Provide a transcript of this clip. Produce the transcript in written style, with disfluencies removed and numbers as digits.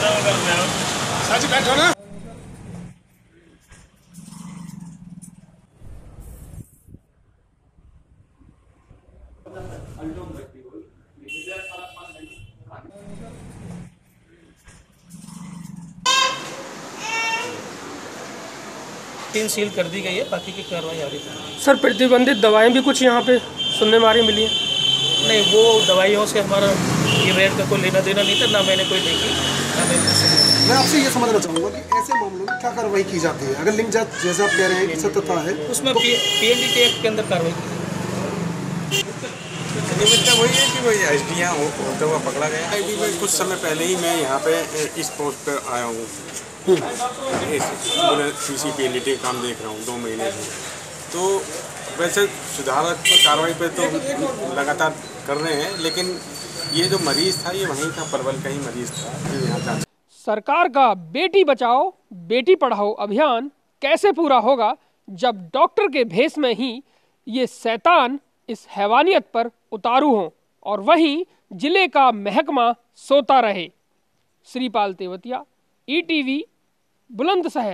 सच बैठो ना। Team seal कर दी गई है, बाकी की कार्रवाई आ रही है। सर प्रतिबंधित दवाएं भी कुछ यहाँ पे सुनने में आ रही मिली हैं? नहीं, वो दवाइयों से हमारा ये रेट का कोई लेना देना नहीं था, ना मैंने कोई देखी ना मैंने सुनी। मैं आपसे ये समझना चाहूँगा कि ऐसे मामलों में क्या कार्रवाई की जाती है? अगर लिंग जात जैसा आप कह रहे हैं कि सत्यता है, उसमें पीएनडीटी एक्ट के अंदर कार्रवाई की। मतलब वही है कि वही एसडीआं होता हुआ पकड़ा गया। आईडी में कुछ समय पहले ही मैं यहाँ पे इस पोस्ट पर आया हूँ, पीसीपीएनडीटी का काम देख रहा हूँ 2 महीने से। तो वैसे सुधारात्मक कार्रवाई पे तो लगातार कर रहे हैं, लेकिन ये जो मरीज था ये वहीं का परवल का ही मरीज था जो यहाँ था। सरकार का बेटी बचाओ बेटी पढ़ाओ अभियान कैसे पूरा होगा जब डॉक्टर के भेष में ही ये शैतान इस हैवानियत पर उतारू हों और वहीं जिले का महकमा सोता रहे। श्रीपाल तेवतिया, ईटीवी, बुलंदशहर।